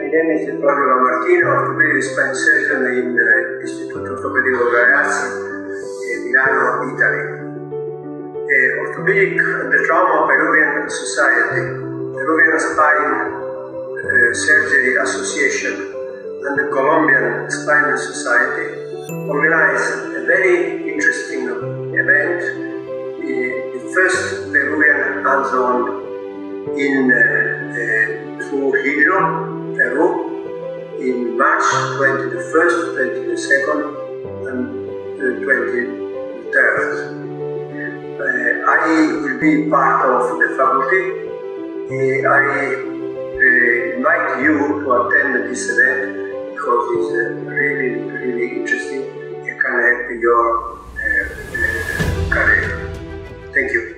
My name is Claudio Lamartino, orthopedic spine surgeon in Istituto Ortopedico Galeazzi, Milano, Italy. Orthopedic and Trauma Peruvian Society, Peruvian Spine Surgery Association, and the Colombian Spine Society organized a very interesting event, the first Peruvian hands-on in Trujillo, Peru, in March 21st, 22nd, and 23rd. I will be part of the faculty. I invite you to attend this event because it's really interesting and can help your career. Thank you.